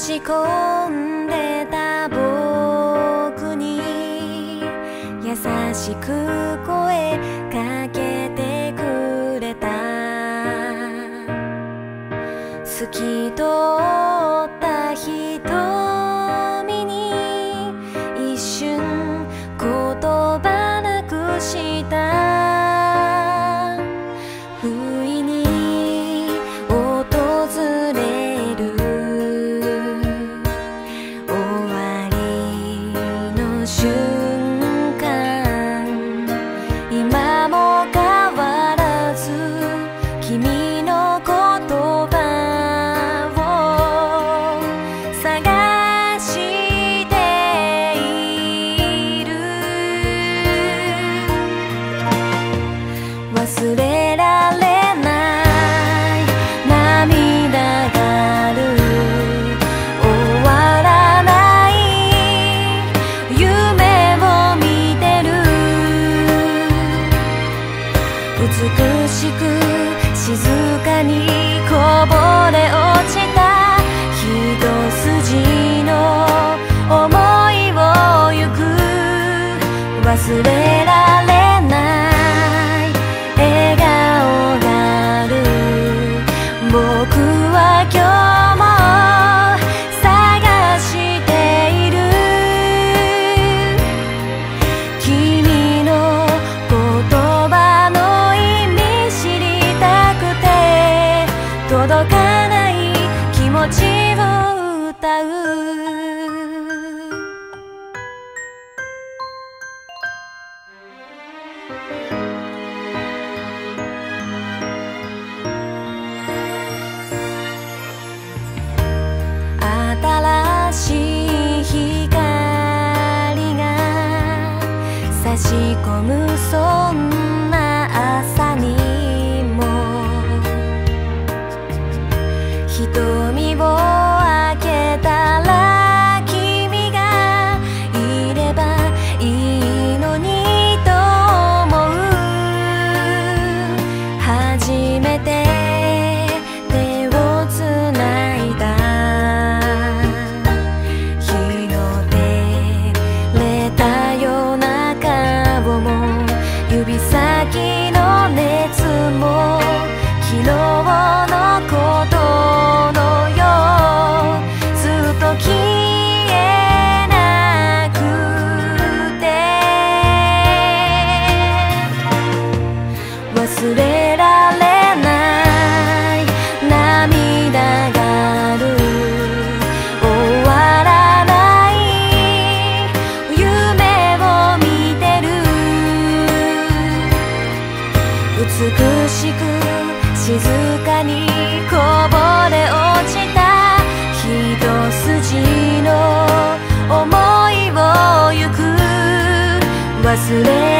ち込んでた僕に優しく声かけてくれた。透き通った瞳に一瞬言葉なくした。不意に訪れる終わりの瞬間、今も変わらず君の言葉を探している。忘れられない涙がある。終わらない夢を見てる。美しく静かにこぼれ落ちた一筋の想いをゆく。忘れられない笑顔がある。僕は今日も探している。君の言葉の意味知りたくて届かない気持ちを歌う。新しい光が差し込むそんな朝にも瞳を開けたら君がいればいいのにと思う。初めて手をつないだ日の照れた夜中も指先の熱も昨日のことのようずっと消えなくて。忘れられない涙がある。終わらない夢を見てる。美しく静かにこぼれ落ちた一筋の想いをゆく。忘れ